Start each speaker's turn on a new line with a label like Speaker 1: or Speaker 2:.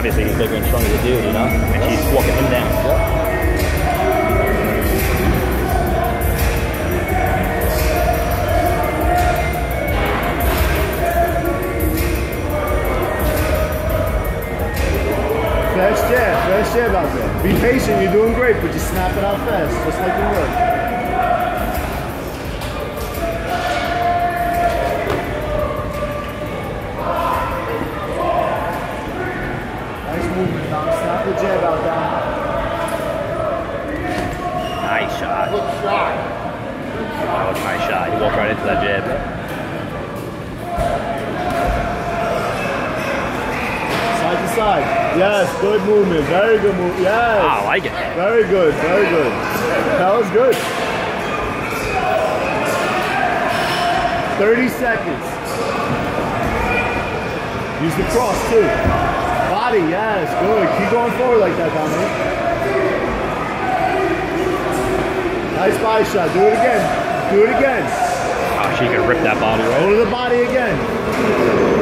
Speaker 1: obviously he's bigger and stronger than dude, you know? And she's walking him down.
Speaker 2: Yep. Fast jab out there. Be patient, you're doing great, but just snap it out fast, just like you would. Nice movement, Dom. Snap the jab out, Dom.
Speaker 1: Nice shot.
Speaker 2: Good shot.
Speaker 1: That was a nice shot. He walked right into that jab.
Speaker 2: Side to side. Yes, good movement. Very good movement. Yes.
Speaker 1: I like it.
Speaker 2: Very good. Very good. That was good. 30 seconds. Use the cross too. Body, yes, good. Keep going forward like that, Dominic. Nice body shot. Do it again. Do it again.
Speaker 1: Oh, she can rip that body right.
Speaker 2: Go to the body again.